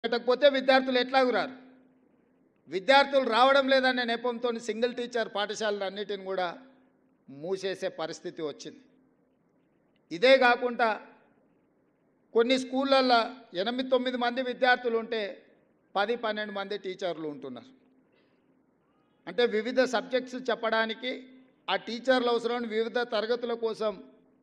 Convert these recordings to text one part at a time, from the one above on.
పెట్టకపోతే విద్యార్థులు ఎట్లాగూ రారు. విద్యార్థులు రావడం లేదనే నెపంతో సింగిల్ టీచర్ పాఠశాలలన్నిటిని కూడా మూసేసే పరిస్థితి వచ్చింది. ఇదే కాకుండా కొన్ని స్కూళ్ళల్లో 8-9 మంది విద్యార్థులు ఉంటే 10-12 మంది టీచర్లు ఉంటున్నారు. అంటే వివిధ సబ్జెక్ట్స్ చెప్పడానికి ఆ టీచర్ల అవసరం వివిధ తరగతుల కోసం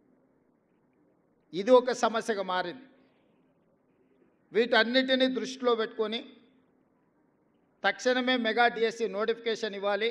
ఇది ఒక సమస్యగా మారింది. వీటన్నిటిని దృష్టిలో పెట్టుకొని తక్షణమే మెగా డిఎస్సి నోటిఫికేషన్ ఇవ్వాలి.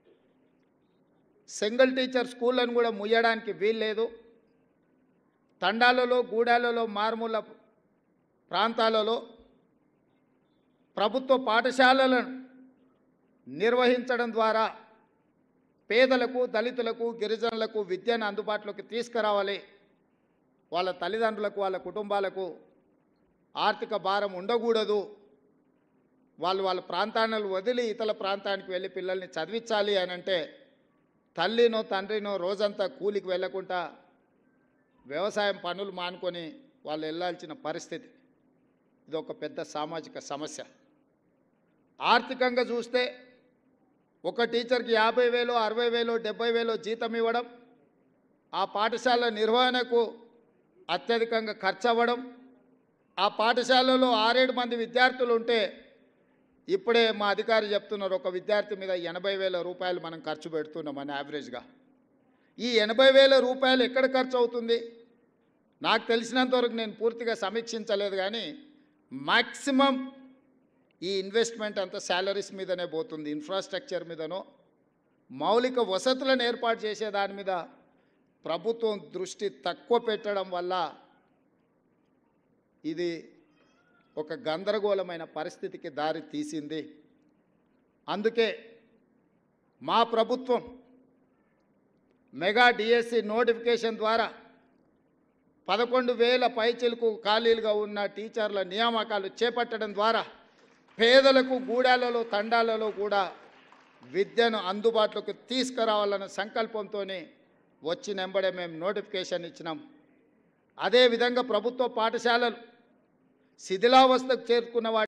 సింగిల్ టీచర్ స్కూళ్ళను కూడా ముయ్యడానికి వీల్లేదు. తండాలలో, గూడాలలో, మారుమూల ప్రాంతాలలో ప్రభుత్వ పాఠశాలలను నిర్వహించడం ద్వారా పేదలకు, దళితులకు, గిరిజనులకు విద్యను అందుబాటులోకి తీసుకురావాలి. వాళ్ళ తల్లిదండ్రులకు, వాళ్ళ కుటుంబాలకు ఆర్థిక భారం ఉండకూడదు. వాళ్ళ ప్రాంతాలను వదిలి ఇతర ప్రాంతానికి వెళ్ళి పిల్లల్ని చదివించాలి అని అంటే తల్లినో తండ్రినో రోజంతా కూలికి వెళ్ళకుండా వ్యవసాయం పనులు మానుకొని వాళ్ళు వెళ్ళాల్సిన పరిస్థితి. ఇది ఒక పెద్ద సామాజిక సమస్య. ఆర్థికంగా చూస్తే ఒక టీచర్కి 50,000, 60,000, 70,000 జీతం ఇవ్వడం, ఆ పాఠశాల నిర్వహణకు అత్యధికంగా ఖర్చు అవ్వడం, ఆ పాఠశాలలో 6-7 మంది విద్యార్థులు ఉంటే ఇప్పుడే మా అధికారి చెప్తున్నారు ఒక విద్యార్థి మీద 80,000 రూపాయలు మనం ఖర్చు పెడుతున్నామని యావరేజ్గా. ఈ 80,000 రూపాయలు ఎక్కడ ఖర్చు అవుతుంది? నాకు తెలిసినంతవరకు నేను పూర్తిగా సమీక్షించలేదు, కానీ మ్యాక్సిమం ఈ ఇన్వెస్ట్మెంట్ అంతా శాలరీస్ మీదనే పోతుంది. ఇన్ఫ్రాస్ట్రక్చర్ మీదనో మౌలిక వసతులను ఏర్పాటు చేసే దాని మీద ప్రభుత్వం దృష్టి తక్కువ పెట్టడం వల్ల ఇది ఒక గందరగోళమైన పరిస్థితికి దారి తీసింది. అందుకే మా ప్రభుత్వం మెగా డిఎస్సి నోటిఫికేషన్ ద్వారా 11,000 పైచిలకు ఖాళీలుగా ఉన్న టీచర్ల నియామకాలు చేపట్టడం ద్వారా పేదలకు, గూడాలలో, తండాలలో కూడా విద్యను అందుబాటులోకి తీసుకురావాలన్న సంకల్పంతో వచ్చినెంబడే మేము నోటిఫికేషన్ ఇచ్చినాం. అదేవిధంగా ప్రభుత్వ పాఠశాలలు శిథిలావస్థకు చేరుకున్న